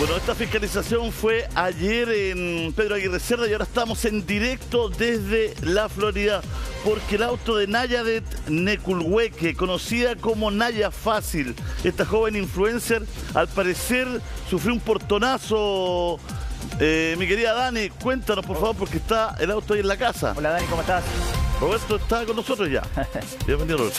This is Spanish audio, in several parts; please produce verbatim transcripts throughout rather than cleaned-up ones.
Bueno, esta fiscalización fue ayer en Pedro Aguirre Cerda y ahora estamos en directo desde la Florida porque el auto de Nayadet Neculhueque, conocida como Naya Fácil, esta joven influencer, al parecer sufrió un portonazo. Eh, mi querida Dani, cuéntanos por favor porque está el auto ahí en la casa. Hola Dani, ¿cómo estás? Roberto está con nosotros ya. Bienvenido, Roberto.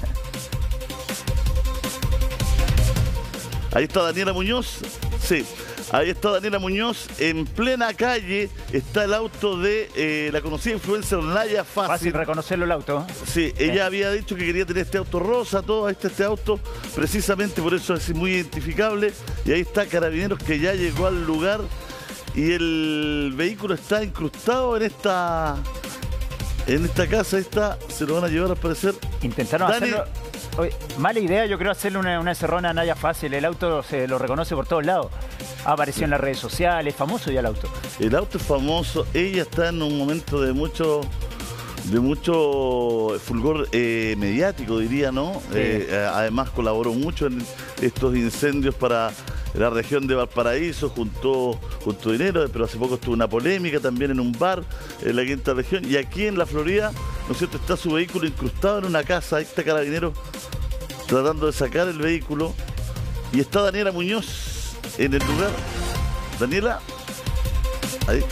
Ahí está Daniela Muñoz. Sí, ahí está Daniela Muñoz. En plena calle está el auto de eh, la conocida influencer Naya Fácil. Fácil reconocerlo el auto. Sí, ella eh. había dicho que quería tener este auto rosa, todo este, este auto, precisamente por eso es muy identificable. Y ahí está Carabineros que ya llegó al lugar y el vehículo está incrustado en esta... En esta casa, esta, se lo van a llevar al parecer. Intentaron Dani, hacerlo... Oye, mala idea, yo creo hacerle una, una encerrona a Naya Fácil. El auto se lo reconoce por todos lados. Ha aparecido en las redes sociales, famoso ya el auto. El auto es famoso. Ella está en un momento de mucho... de mucho fulgor eh, mediático, diría, ¿no? Sí. Eh, además colaboró mucho en estos incendios para la región de Valparaíso, juntó, juntó dinero, pero hace poco estuvo una polémica también en un bar en la quinta región. Y aquí en la Florida, ¿no es cierto?, está su vehículo incrustado en una casa. Ahí está Carabineros tratando de sacar el vehículo. Y está Daniela Muñoz en el lugar. Daniela, ahí.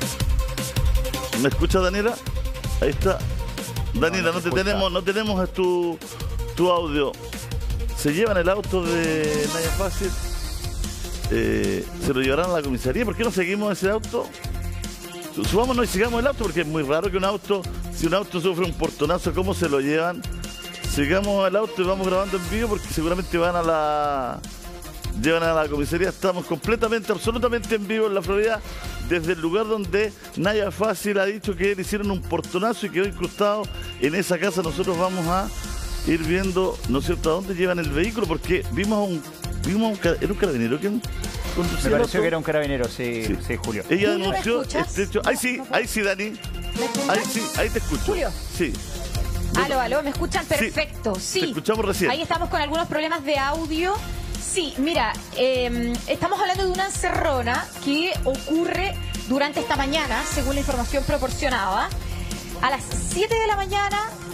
¿Me escucha, Daniela? Ahí está. Daniela, no, no, te tenemos, no tenemos tu, tu audio. Se llevan el auto de Naya Fácil. Eh, se lo llevarán a la comisaría. ¿Por qué no seguimos ese auto? Subámonos y sigamos el auto porque es muy raro que un auto, si un auto sufre un portonazo, ¿cómo se lo llevan? Sigamos el auto y vamos grabando en vivo porque seguramente van a la... llevan a la comisaría. Estamos completamente, absolutamente en vivo en la Florida, desde el lugar donde Naya Fácil ha dicho que le hicieron un portonazo y quedó incrustado en esa casa. Nosotros vamos a ir viendo, ¿no es cierto?, a dónde llevan el vehículo, porque vimos a un, vimos a un, ¿era un carabinero que conducía? Me pareció que era un carabinero, sí, sí, sí, Julio. Ella denunció este hecho. Ahí sí, ahí sí, Dani. Ahí sí, ahí te escucho. Julio. Sí. Aló, aló, ¿me escuchan? Perfecto, sí. Te escuchamos recién. Ahí estamos con algunos problemas de audio. Sí, mira, eh, estamos hablando de una encerrona que ocurre durante esta mañana, según la información proporcionada. A las siete de la mañana,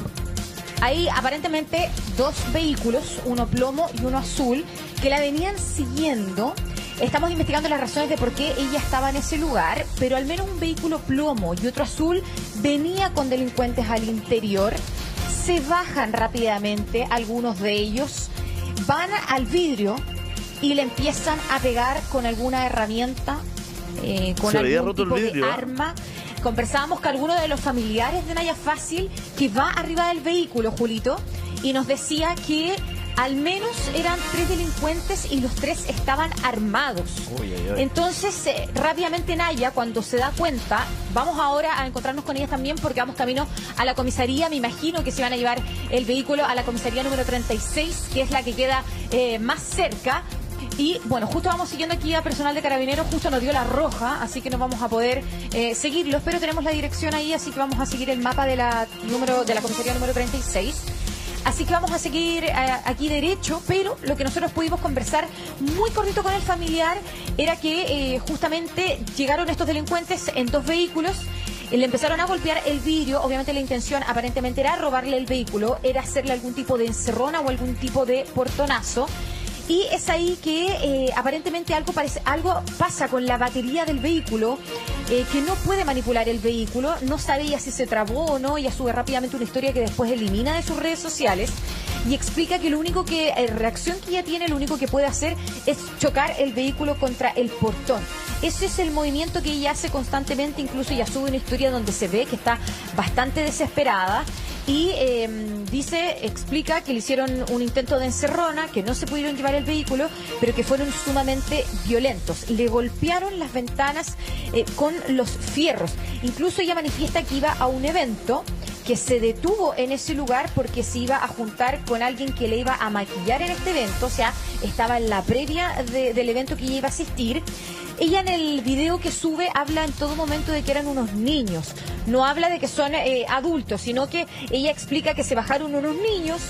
hay aparentemente dos vehículos, uno plomo y uno azul, que la venían siguiendo. Estamos investigando las razones de por qué ella estaba en ese lugar, pero al menos un vehículo plomo y otro azul venía con delincuentes al interior. Se bajan rápidamente algunos de ellos, van al vidrio y le empiezan a pegar con alguna herramienta, eh, con Se algún roto tipo el vidrio, de ¿eh? arma. Conversábamos con alguno de los familiares de Naya Fácil que va arriba del vehículo, Julito, y nos decía que al menos eran tres delincuentes y los tres estaban armados. Uy, uy, uy. Entonces, eh, rápidamente Naya, cuando se da cuenta, vamos ahora a encontrarnos con ellas también porque vamos camino a la comisaría. Me imagino que se van a llevar el vehículo a la comisaría número treinta y seis, que es la que queda eh, más cerca. Y bueno, justo vamos siguiendo aquí a personal de Carabineros, justo nos dio la roja, así que no vamos a poder eh, seguirlos, pero tenemos la dirección ahí, así que vamos a seguir el mapa de la, número, de la comisaría número treinta y seis. Así que vamos a seguir eh, aquí derecho, pero lo que nosotros pudimos conversar muy cortito con el familiar era que eh, justamente llegaron estos delincuentes en dos vehículos, eh, le empezaron a golpear el vidrio. Obviamente la intención aparentemente era robarle el vehículo, era hacerle algún tipo de encerrona o algún tipo de portonazo. Y es ahí que eh, aparentemente algo, parece, algo pasa con la batería del vehículo, eh, que no puede manipular el vehículo, no sabía si se trabó o no. Ella sube rápidamente una historia que después elimina de sus redes sociales y explica que lo único que, eh, reacción que ella tiene, lo único que puede hacer es chocar el vehículo contra el portón. Ese es el movimiento que ella hace constantemente, incluso ella sube una historia donde se ve que está bastante desesperada. Y eh, dice, explica que le hicieron un intento de encerrona, que no se pudieron llevar el vehículo, pero que fueron sumamente violentos. Le golpearon las ventanas eh, con los fierros. Incluso ella manifiesta que iba a un evento, que se detuvo en ese lugar porque se iba a juntar con alguien que le iba a maquillar en este evento. O sea, estaba en la previa de, del evento que ella iba a asistir. Ella en el video que sube habla en todo momento de que eran unos niños. No habla de que son eh, adultos, sino que ella explica que se bajaron unos niños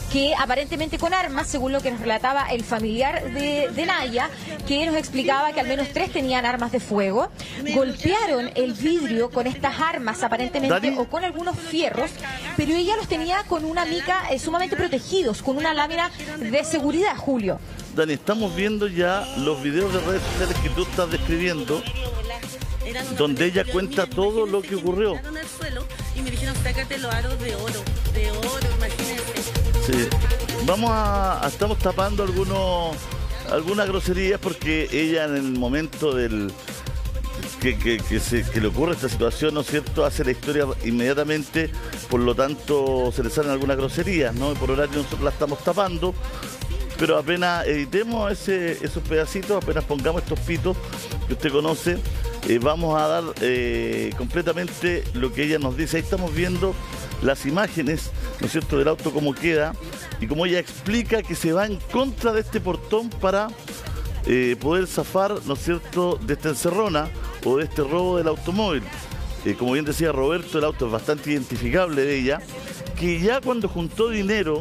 que aparentemente con armas, según lo que nos relataba el familiar de, de Naya, que nos explicaba que al menos tres tenían armas de fuego, golpearon el vidrio con estas armas aparentemente ¿Dani? o con algunos fierros, pero ella los tenía con una mica eh, sumamente protegidos, con una lámina de seguridad, Julio. Dani, estamos viendo ya los videos de redes sociales que tú estás describiendo, donde ella cuenta todo lo que ocurrió. Y me dijeron, sácate los aros de oro, de oro, imagínense. Sí. Vamos a, a- estamos tapando algunos algunas groserías porque ella en el momento del que, que, que, se, que le ocurre esta situación, ¿no es cierto?, hace la historia inmediatamente, por lo tanto se le salen algunas groserías, ¿no? Y por horario nosotros la estamos tapando, pero apenas editemos ese, esos pedacitos, apenas pongamos estos pitos que usted conoce, eh, vamos a dar eh, completamente lo que ella nos dice. Ahí estamos viendo las imágenes, ¿no es cierto?, del auto, cómo queda, y cómo ella explica que se va en contra de este portón para eh, poder zafar, ¿no es cierto?, de esta encerrona o de este robo del automóvil. Eh, como bien decía Roberto, el auto es bastante identificable de ella, que ya cuando juntó dinero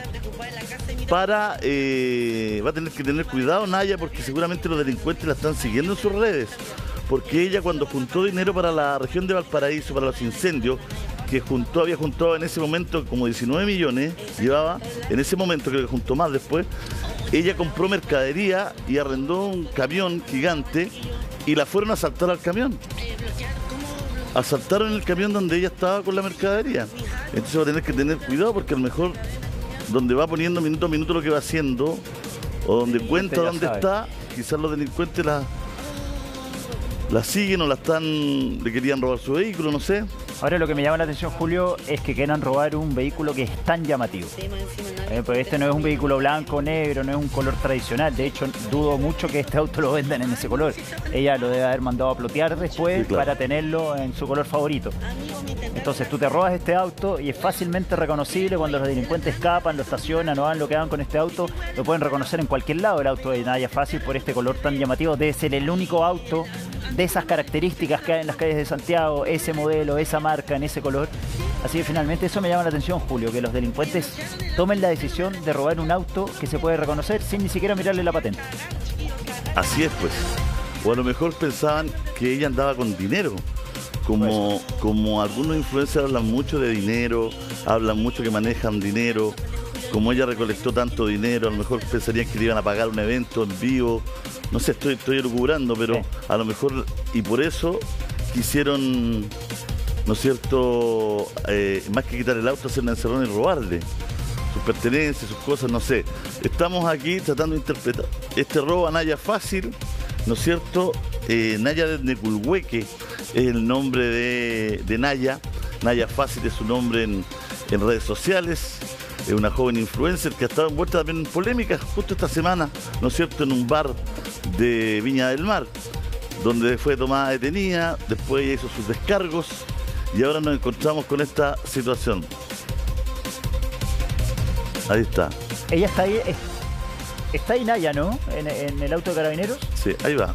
para... Eh, va a tener que tener cuidado, Naya, porque seguramente los delincuentes la están siguiendo en sus redes, porque ella cuando juntó dinero para la región de Valparaíso, para los incendios, que juntó, había juntado en ese momento como diecinueve millones, llevaba, en ese momento creo que juntó más después, ella compró mercadería y arrendó un camión gigante y la fueron a asaltar al camión. Asaltaron el camión donde ella estaba con la mercadería. Entonces va a tener que tener cuidado porque a lo mejor donde va poniendo minuto a minuto lo que va haciendo o donde cuenta ya dónde sabe. está, quizás los delincuentes la, la siguen o la están, le querían robar su vehículo, no sé. Ahora lo que me llama la atención, Julio, es que quieran robar un vehículo que es tan llamativo. Eh, pues este no es un vehículo blanco o negro, no es un color tradicional. De hecho, dudo mucho que este auto lo vendan en ese color. Ella lo debe haber mandado a plotear después, Sí, claro, para tenerlo en su color favorito. Entonces tú te robas este auto y es fácilmente reconocible cuando los delincuentes escapan, lo estacionan o hagan lo que hagan con este auto. Lo pueden reconocer en cualquier lado el auto de Naya Fácil por este color tan llamativo. Debe ser el único auto de esas características que hay en las calles de Santiago, ese modelo, esa marca, en ese color. Así que finalmente eso me llama la atención, Julio, que los delincuentes tomen la decisión de robar un auto que se puede reconocer sin ni siquiera mirarle la patente. Así es, pues. O a lo mejor pensaban que ella andaba con dinero. Como, como algunos influencers hablan mucho de dinero, hablan mucho que manejan dinero. Como ella recolectó tanto dinero, a lo mejor pensarían que le iban a pagar un evento en vivo. No sé, estoy, estoy elucubrando, pero Sí. a lo mejor, y por eso quisieron, ¿no es cierto?, eh, más que quitar el auto, hacer una encerrona y robarle sus pertenencias, sus cosas, no sé. Estamos aquí tratando de interpretar este robo a Naya Fácil, ¿no es cierto? Eh, Naya de Neculhueque es el nombre de, de Naya. Naya Fácil es su nombre en, en redes sociales. Es una joven influencer que ha estado envuelta también en polémicas justo esta semana, ¿no es cierto?, en un bar de Viña del Mar, donde fue tomada detenida, después ella hizo sus descargos y ahora nos encontramos con esta situación. Ahí está. Ella está ahí, es- está ahí Naya, ¿no? En, en el auto de Carabineros. Sí, ahí va.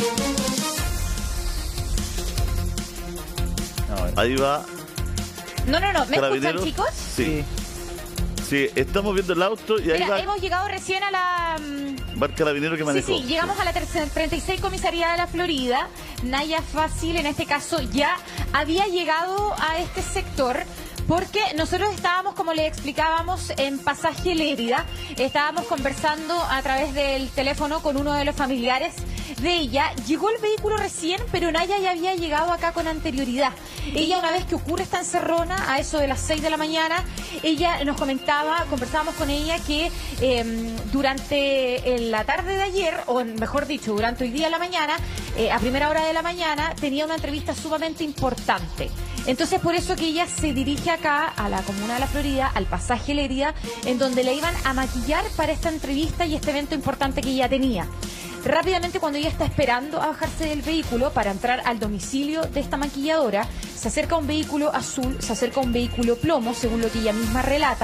No, Ahí va. No, no, no. ¿Me escuchan, Carabineros. chicos? Sí. Sí, estamos viendo el auto y ahí Mira, va, hemos llegado recién a la... mm, va el carabinero que Sí, manejó. sí, llegamos a la tercera- treinta y seis Comisaría de la Florida. Naya Fácil, en este caso, ya había llegado a este sector porque nosotros estábamos, como le explicábamos, en Pasaje Lérida. Estábamos conversando a través del teléfono con uno de los familiares de ella. Llegó el vehículo recién, pero Naya ya había llegado acá con anterioridad. Ella, una vez que ocurre esta encerrona, a eso de las seis de la mañana, ella nos comentaba, conversábamos con ella que eh, durante eh, la tarde de ayer, o mejor dicho, durante hoy día a la mañana, eh, a primera hora de la mañana, tenía una entrevista sumamente importante. Entonces, por eso que ella se dirige acá a la comuna de la Florida, al Pasaje Lérida, en donde le iban a maquillar para esta entrevista y este evento importante que ella tenía. Rápidamente, cuando ella está esperando a bajarse del vehículo para entrar al domicilio de esta maquilladora, se acerca un vehículo azul, se acerca un vehículo plomo, según lo que ella misma relata,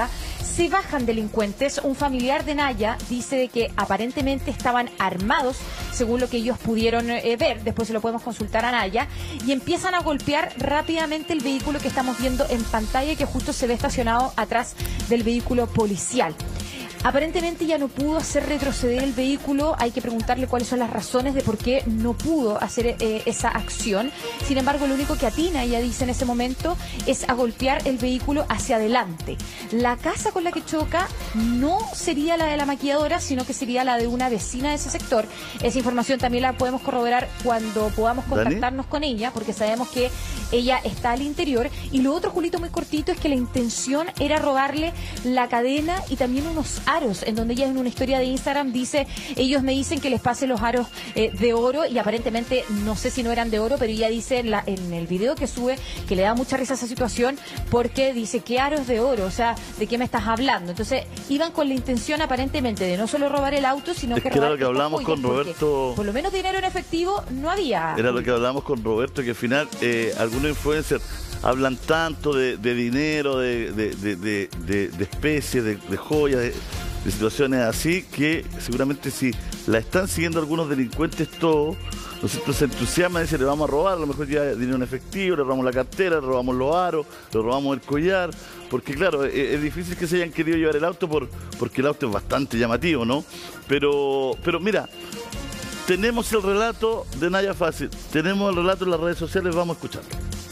se bajan delincuentes. Un familiar de Naya dice de que aparentemente estaban armados, según lo que ellos pudieron eh, ver. Después se lo podemos consultar a Naya. Y empiezan a golpear rápidamente el vehículo que estamos viendo en pantalla, que justo se ve estacionado atrás del vehículo policial. Aparentemente ya no pudo hacer retroceder el vehículo. Hay que preguntarle cuáles son las razones de por qué no pudo hacer eh, esa acción. Sin embargo, lo único que atina, ella dice en ese momento, es a golpear el vehículo hacia adelante. La casa con la que choca no sería la de la maquilladora, sino que sería la de una vecina de ese sector. Esa información también la podemos corroborar cuando podamos contactarnos ¿Dani? con ella, porque sabemos que ella está al interior. Y lo otro, Julito, muy cortito, es que la intención era robarle la cadena y también unos aros, en donde ella en una historia de Instagram dice, ellos me dicen que les pase los aros eh, de oro, y aparentemente no sé si no eran de oro, pero ella dice en, la, en el video que sube que le da mucha risa esa situación, porque dice, ¿qué aros de oro? O sea, ¿de qué me estás hablando? Entonces iban con la intención aparentemente de no solo robar el auto, sino es que, que robar era lo que hablamos con Roberto, por lo menos dinero en efectivo no había. Era lo que hablamos con Roberto, que al final eh, algunos influencers hablan tanto de, de dinero, de, de, de, de, de, de especies, de, de joyas, de, de situaciones así, que seguramente si la están siguiendo algunos delincuentes todos, nosotros se entusiasman y dicen, le vamos a robar, a lo mejor ya dinero en efectivo, le robamos la cartera, le robamos los aros, le robamos el collar, porque claro, es, es difícil que se hayan querido llevar el auto por, porque el auto es bastante llamativo, ¿no? Pero, pero mira, tenemos el relato de Naya Fácil, tenemos el relato en las redes sociales, vamos a escucharlo.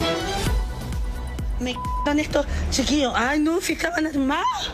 Me c***an estos chiquillos. Ay, no, si estaban armados.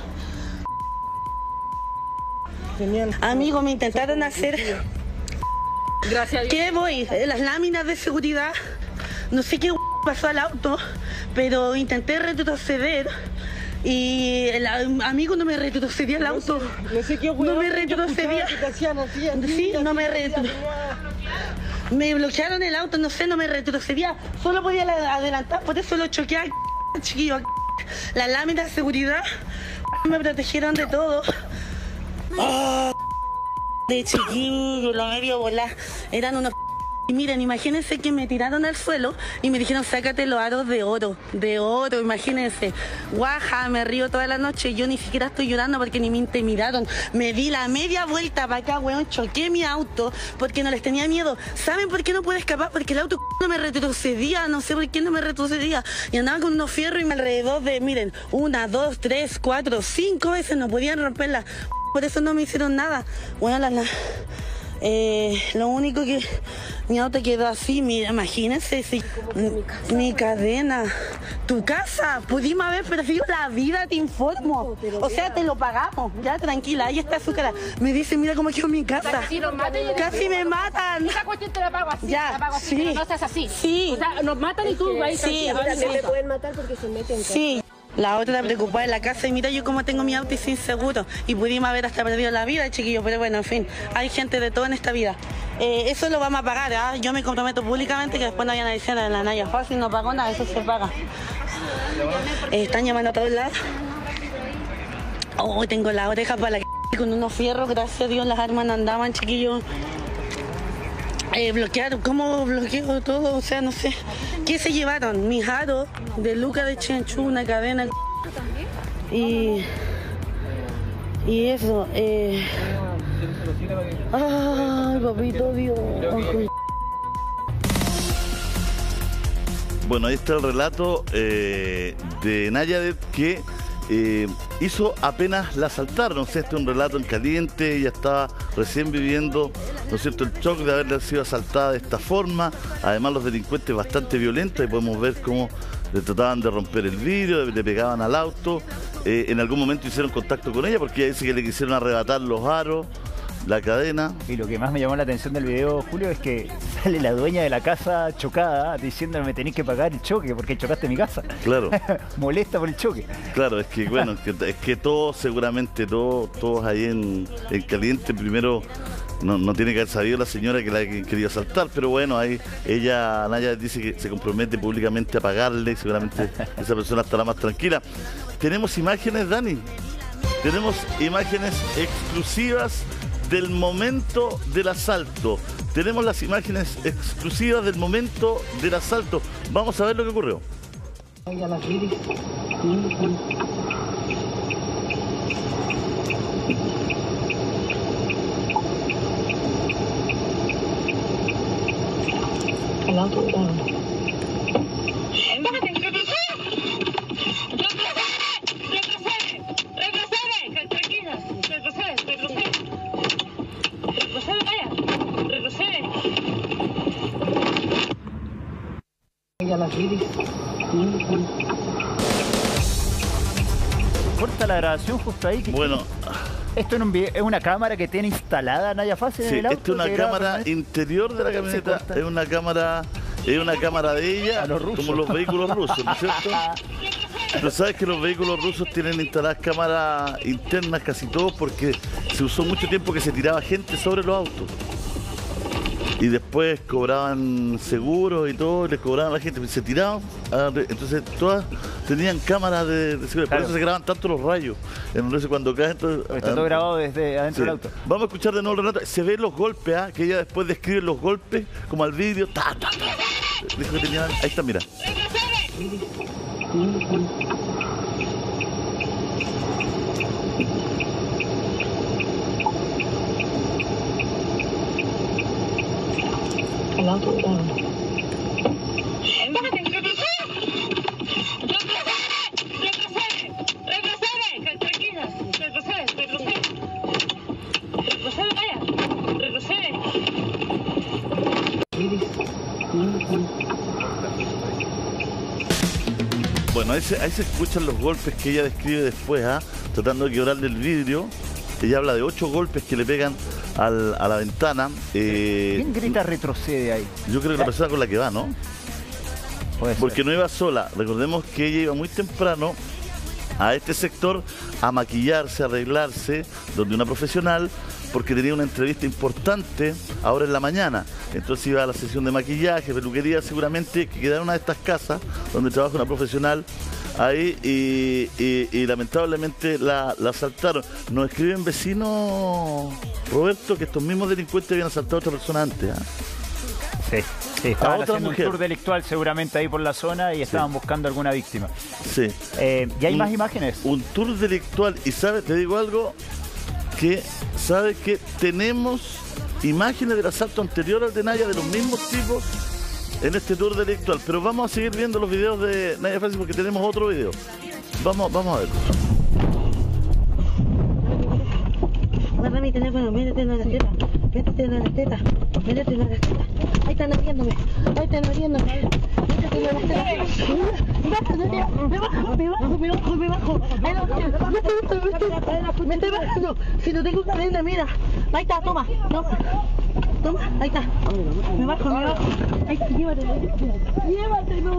Amigo, me intentaron hacer... Gracias a Dios. ¿Qué voy? Las láminas de seguridad. No sé qué pasó al auto, pero intenté retroceder. Y el amigo no me retrocedía el auto. No sé qué No me retrocedía. Sí, no me retrocedía. Me bloquearon el auto, no sé, no me retrocedía. Solo podía adelantar, por eso lo choqué al chiquillo. Las láminas de seguridad me protegieron de todo. Oh, de chiquillo, lo medio volar. Eran unos... Y miren, imagínense que me tiraron al suelo y me dijeron, sácate los aros de oro, de oro, imagínense. Guaja, me río toda la noche, yo ni siquiera estoy llorando porque ni me intimidaron. Me di la media vuelta para acá, weón, choqué mi auto porque no les tenía miedo. ¿Saben por qué no pude escapar? Porque el auto no me retrocedía, no sé por qué no me retrocedía. Y andaba con unos fierros y alrededor de, miren, una, dos, tres, cuatro, cinco veces no podían romperla. Por eso no me hicieron nada. Bueno, la... la Eh, lo único que mi auto quedó así, mira, imagínense, si, mi, mi cadena, tu casa, pudimos haber perdido la vida, te informo, o sea, te lo pagamos, ya tranquila, ahí está su cara, me dice, mira cómo quedó mi casa, Casi, casi me matan. Esa cuestión te la pago así, ya, te la pago así, sí, pero no seas así. Sí. O sea, nos matan y tú vas sí, a Se pueden matar porque se meten en sí. La otra preocupada en la casa y mira yo como tengo mi auto y sin seguro y pudimos haber hasta perdido la vida, chiquillos, pero bueno, en fin, hay gente de todo en esta vida. Eh, eso lo vamos a pagar, ¿eh? Yo me comprometo públicamente que después no vayan a decir a la Naya Fácil, no pagó nada, eso se paga. Eh, están llamando a todos lados. Oh, tengo la oreja para la c... con unos fierros, gracias a Dios las armas no andaban, chiquillos. Eh, bloquearon, ¿cómo bloqueo todo? O sea, no sé. ¿Qué se llevaron? Mis aros de Luca de Chenchu, una cadena. Y. Y eso, eh. Ay, papito Dios. Bueno, ahí está el relato eh, de Nayadet que eh, hizo apenas la asaltaron. O sea, este es un relato en caliente, ella estaba recién viviendo, ¿no es cierto?, el shock de haber sido asaltada de esta forma. Además, los delincuentes bastante violentos, y podemos ver cómo le trataban de romper el vidrio, le pegaban al auto. Eh, en algún momento hicieron contacto con ella porque ella dice que le quisieron arrebatar los aros, la cadena. Y lo que más me llamó la atención del video, Julio, es que sale la dueña de la casa chocada diciéndome, me tenéis que pagar el choque porque chocaste mi casa. Claro. Molesta por el choque. Claro, es que bueno, es que, es que todos, seguramente todos, todos ahí en, en caliente, primero no, no tiene que haber sabido la señora que la ha querido asaltar, pero bueno, ahí ella, Naya, dice que se compromete públicamente a pagarle y seguramente esa persona estará más tranquila. Tenemos imágenes, Dani, tenemos imágenes exclusivas del momento del asalto. Tenemos las imágenes exclusivas del momento del asalto. Vamos a ver lo que ocurrió. El auto. Corta la grabación justo ahí. Que Bueno, esto en un video, es una cámara que tiene instalada Naya Fácil sí, en el auto. esta es una que graba cámara permanente. interior de la camioneta, corta. es una cámara, es una cámara de ella, A los rusos. como los vehículos rusos, ¿no es cierto? Pero sabes que los vehículos rusos tienen instaladas cámaras internas casi todos porque se usó mucho tiempo que se tiraba gente sobre los autos. Y después cobraban seguros y todo, y les cobraban a la gente, se tiraban, entonces todas tenían cámaras de, de seguridad, Claro. por eso se graban tanto los rayos. Entonces cuando caen, entonces, Está todo grabado desde adentro sí. del auto. Vamos a escuchar de nuevo el relato. Se ven los golpes, ¿ah? Que ella después describe los golpes, como al vídeo. Ta, ta, ta. Dijo que tenían. Ahí está, mira. El auto. Bueno, ahí se, ahí se escuchan los golpes que ella describe después, ¿ah? Tratando de quebrarle el vidrio. Ella habla de ocho golpes que le pegan al, a la ventana. Eh, ¿Quién grita retrocede ahí? yo creo que la persona con la que va, ¿no? Puede ser. Porque no iba sola. Recordemos que ella iba muy temprano a este sector a maquillarse, a arreglarse, donde una profesional, porque tenía una entrevista importante ahora en la mañana. Entonces iba a la sesión de maquillaje, peluquería, seguramente, que queda en una de estas casas donde trabaja una profesional ahí y, y- y lamentablemente la, la asaltaron. Nos escriben vecinos, Roberto, que estos mismos delincuentes habían asaltado a otra persona antes. ¿ah? Sí, sí, estaban otra haciendo mujer. un tour delictual seguramente ahí por la zona y estaban buscando alguna víctima. Sí. Eh, ¿Y hay Un- más imágenes? Un tour delictual. Y sabes, te digo algo, que sabes que tenemos imágenes del asalto anterior al de Naya de los mismos tipos en este tour delictual. Pero vamos a seguir viendo los videos de Naya Fácil porque tenemos otro video. Vamos, vamos a ver. Guarda mi teléfono, métetelo en la teta, métetelo en la teta, métetelo en la teta. Ahí están abriéndome, ahí están abriéndome. Métetelo en la teta. Me bajo, me bajo, me bajo, me bajo. Ahí no, me estoy, me estoy, me estoy bajando. Si no tengo cadena, mira. Ahí está, toma, toma. Toma, ahí está. Me bajo, me bajo. Ahí está, llévatelo. Llévatelo.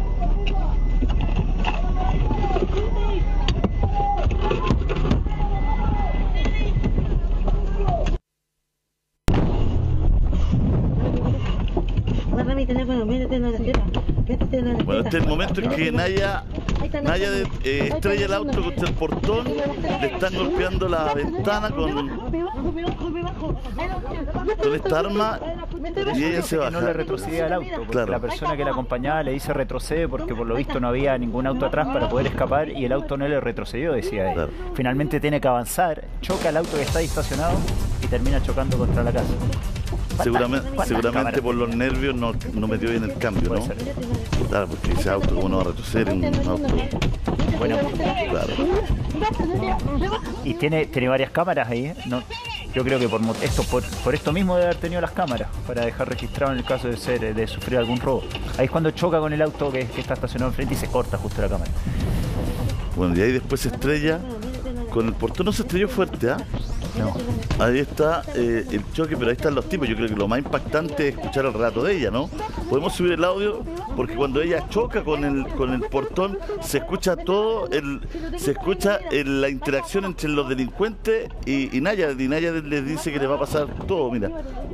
Guarda mi teléfono, métetelo en la teta, métetelo en la Bueno, teta. este es el momento en que Métetelo. Naya, Naya de- eh, estrella el auto contra el portón, le están golpeando la ventana con, Me bajo, me bajo, me bajo. Ahí no, con esta arma y ella se Que no le baja. retrocedía al auto, porque Claro. la persona que la acompañaba le dice retrocede porque por lo visto no había ningún auto atrás para poder escapar y el auto no le retrocedió, decía ella. Claro. Finalmente tiene que avanzar, choca el auto que está ahí estacionado y termina chocando contra la casa. Seguramente, ¿Cuántas seguramente cámaras por los nervios no, no metió bien el cambio, Puede ¿no? ser. Claro, porque ese auto, ¿cómo no va a retroceder en un auto? Bueno, Claro. y tiene, tiene varias cámaras ahí, ¿eh? No, yo creo que por mo- esto por, por esto mismo debe haber tenido las cámaras para dejar registrado en el caso de ser de sufrir algún robo. Ahí es cuando choca con el auto que, que está estacionado enfrente y se corta justo la cámara. Bueno, y ahí después se estrella con el portón, no se estrelló fuerte, ¿ah? No. Ahí está eh, el choque, pero ahí están los tipos. Yo creo que lo más impactante es escuchar el relato de ella, ¿no? Podemos subir el audio porque cuando ella choca con el con el portón se escucha todo, el, se escucha el- la interacción entre los delincuentes y, y Naya. Y Naya les dice que le va a pasar todo, mira.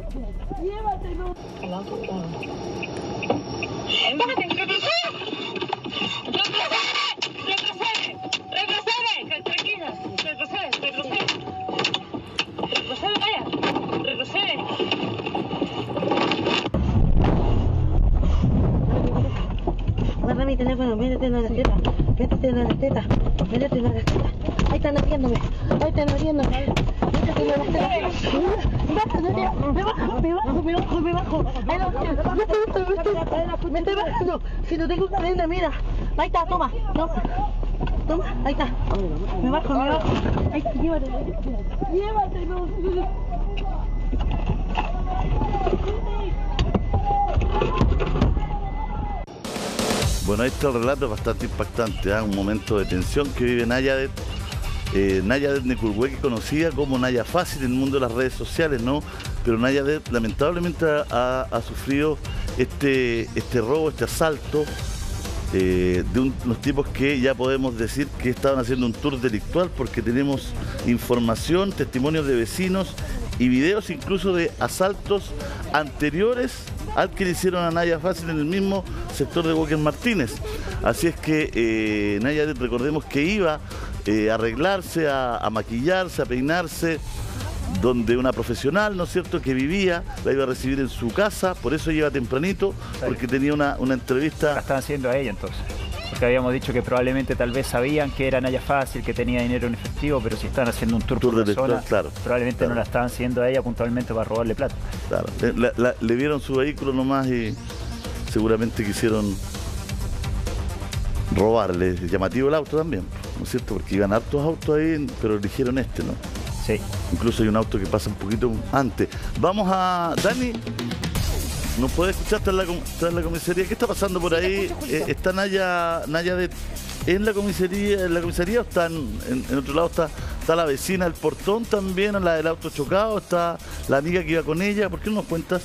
Guarda mi teléfono, métetelo en la teta, métetelo en la teta, métetelo en la teta. Ahí están abriéndome, ahí están abriéndome. Métetelo en la teta. bajo, me bajo, me bajo, me bajo, me bajo. Ahí no, me estoy, me estoy bajando. Si no tengo cadena, mira. Ahí está, toma, toma. Toma, ahí está. Me bajo, me bajo. Ahí está, llévate. Llévate, no. Bueno, ahí está el relato bastante impactante, ¿eh? Un momento de tensión que vive Nayadet. Eh, Nayadet Necurhueque, conocida como Naya Fácil en el mundo de las redes sociales, ¿no? Pero Nayadet lamentablemente ha, ha sufrido este, este robo, este asalto eh, de un, unos tipos que ya podemos decir que estaban haciendo un tour delictual, porque tenemos información, testimonios de vecinos y videos incluso de asaltos anteriores al que le hicieron a Naya Fácil en el mismo sector de Walker Martínez. Así es que eh, Nayadet, recordemos que iba eh, a arreglarse, a, a maquillarse, a peinarse, donde una profesional, ¿no es cierto?, que vivía, la iba a recibir en su casa, por eso iba tempranito, porque tenía una, una entrevista. La estaban haciendo a ella entonces. Porque habíamos dicho que probablemente tal vez sabían que era Naya Fácil, que tenía dinero en efectivo, pero si están haciendo un tour, tour por de la zona, claro, probablemente claro. no la estaban haciendo a ella puntualmente para robarle plata. Claro, la, la, le vieron su vehículo nomás y seguramente quisieron robarle. Llamativo el auto también, ¿no es cierto? Porque iban hartos autos ahí, pero eligieron este, ¿no? Sí. Incluso hay un auto que pasa un poquito antes. Vamos a... Dani, ¿nos puede escuchar? Está en la, está en la comisaría. ¿Qué está pasando por ahí? Eh, ¿Está Naya, Naya de, en la comisaría, en la comisaría o está en, en, en otro lado? Está, está la vecina del portón también, la del auto chocado, está la amiga que iba con ella. ¿Por qué no nos cuentas?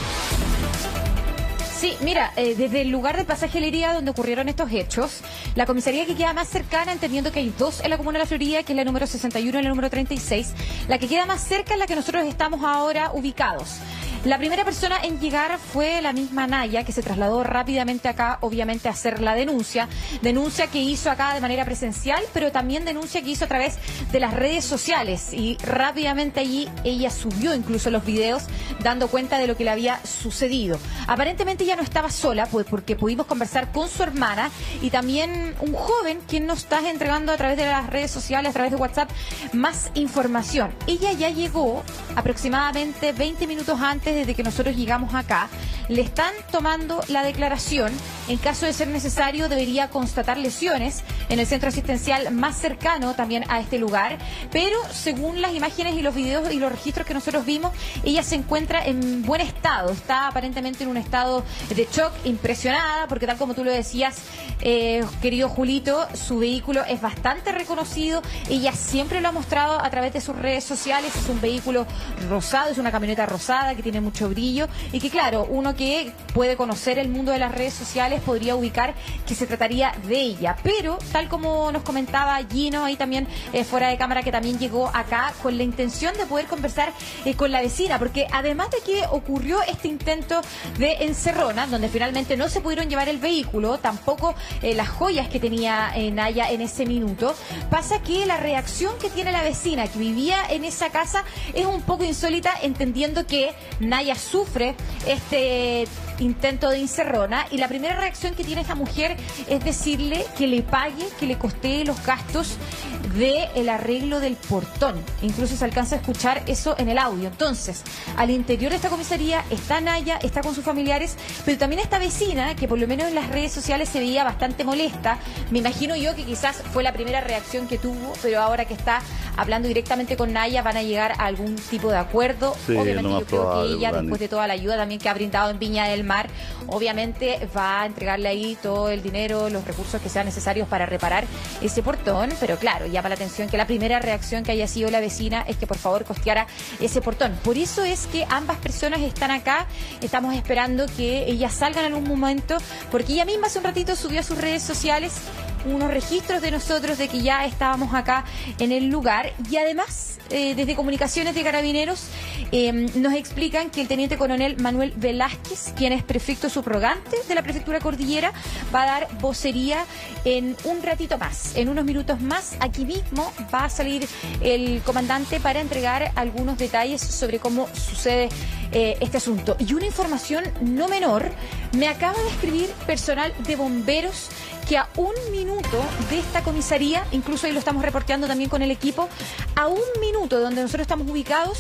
Sí, mira, eh, desde el lugar del pasaje Lería donde ocurrieron estos hechos, la comisaría que queda más cercana, entendiendo que hay dos en la comuna de La Florida, que es la número sesenta y uno y la número treinta y seis, la que queda más cerca es la que nosotros estamos ahora ubicados. La primera persona en llegar fue la misma Naya, que se trasladó rápidamente acá, obviamente, a hacer la denuncia. Denuncia que hizo acá de manera presencial, pero también denuncia que hizo a través de las redes sociales. Y rápidamente allí ella subió incluso los videos, dando cuenta de lo que le había sucedido. Aparentemente ella no estaba sola, pues porque pudimos conversar con su hermana y también un joven quien nos está entregando a través de las redes sociales, a través de WhatsApp, más información. Ella ya llegó aproximadamente veinte minutos antes desde que nosotros llegamos acá. Le están tomando la declaración. En caso de ser necesario, debería constatar lesiones en el centro asistencial más cercano también a este lugar. Pero según las imágenes y los videos y los registros que nosotros vimos, ella se encuentra en buen estado. Está aparentemente en un estado de shock, impresionada, porque tal como tú lo decías, eh, querido Julito, su vehículo es bastante reconocido. Ella siempre lo ha mostrado a través de sus redes sociales. Es un vehículo rosado, es una camioneta rosada que tiene mucho brillo y que, claro, uno que puede conocer el mundo de las redes sociales podría ubicar que se trataría de ella. Pero, tal como nos comentaba Gino ahí también eh, fuera de cámara, que también llegó acá con la intención de poder conversar eh, con la vecina, porque además de que ocurrió este intento de encerrona, donde finalmente no se pudieron llevar el vehículo, tampoco eh, las joyas que tenía eh, Naya en ese minuto, pasa que la reacción que tiene la vecina que vivía en esa casa es un poco insólita, entendiendo que Naya sufre este intento de encerrona y la primera reacción que tiene esta mujer es decirle que le pague, que le costee los gastos del arreglo del portón. Incluso se alcanza a escuchar eso en el audio. Entonces, al interior de esta comisaría está Naya, está con sus familiares, pero también esta vecina que por lo menos en las redes sociales se veía bastante molesta. Me imagino yo que quizás fue la primera reacción que tuvo, pero ahora que está hablando directamente con Naya van a llegar a algún tipo de acuerdo. Sí, obviamente no yo creo probable, que ella, Dani. después de toda la ayuda también que ha brindado en Viña del Mar, obviamente va a entregarle ahí todo el dinero, los recursos que sean necesarios para reparar ese portón, pero claro, llama la atención que la primera reacción que haya sido la vecina es que por favor costeara ese portón. Por eso es que ambas personas están acá, estamos esperando que ellas salgan en algún momento, porque ella misma hace un ratito subió a sus redes sociales unos registros de nosotros de que ya estábamos acá en el lugar y además eh, desde Comunicaciones de Carabineros eh, nos explican que el teniente coronel Manuel Velázquez, quien es prefecto subrogante de la prefectura Cordillera, va a dar vocería en un ratito más, en unos minutos más. Aquí mismo va a salir el comandante para entregar algunos detalles sobre cómo sucede eh, este asunto. Y una información no menor, me acaba de escribir personal de bomberos que a un minuto de esta comisaría, incluso ahí lo estamos reporteando también con el equipo, a un minuto de donde nosotros estamos ubicados,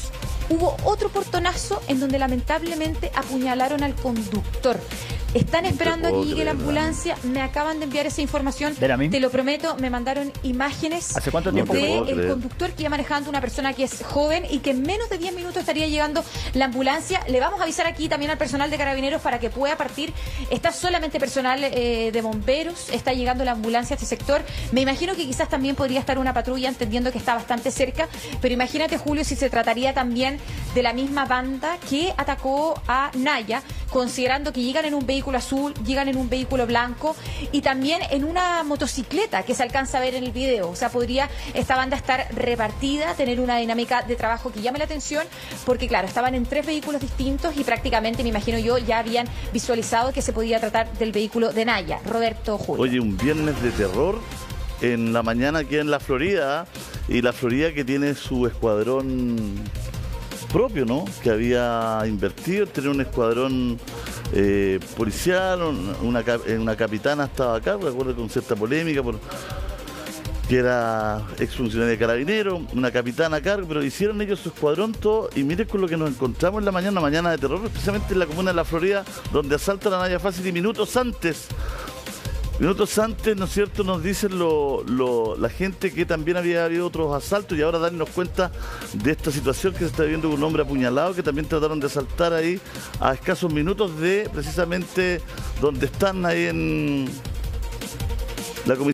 hubo otro portonazo en donde lamentablemente apuñalaron al conductor. Están esperando a que llegue la ambulancia. Me acaban de enviar esa información. Te lo prometo, me mandaron imágenes. ¿Hace cuánto tiempo de el conductor que iba manejando, una persona que es joven y que en menos de diez minutos estaría llegando la ambulancia. Le vamos a avisar aquí también al personal de Carabineros para que pueda partir. Está solamente personal eh, de bomberos. Está llegando la ambulancia a este sector. Me imagino que quizás también podría estar una patrulla, entendiendo que está bastante cerca. Pero imagínate, Julio, si se trataría también de la misma banda que atacó a Naya, considerando que llegan en un vehículo azul, llegan en un vehículo blanco y también en una motocicleta que se alcanza a ver en el video. O sea, podría esta banda estar repartida, tener una dinámica de trabajo que llame la atención, porque claro, estaban en tres vehículos distintos y prácticamente, me imagino yo, ya habían visualizado que se podía tratar del vehículo de Naya. Roberto, Julio. Oye, un viernes de terror en la mañana aquí en la Florida, y la Florida que tiene su escuadrón propio, ¿no? Que había invertido en tener un escuadrón eh, policial, una, una capitana estaba acá, recuerdo, con cierta polémica, por, que era exfuncionaria de Carabineros, una capitana acá, pero hicieron ellos su escuadrón todo, y miren con lo que nos encontramos en la mañana, una mañana de terror, especialmente en la comuna de La Florida, donde asaltan a Naya Fácil, y minutos antes Minutos antes, ¿no es cierto?, nos dicen lo, lo, la gente que también había habido otros asaltos, y ahora darnos cuenta de esta situación que se está viviendo con un hombre apuñalado que también trataron de asaltar ahí a escasos minutos de precisamente donde están ahí en la comisión.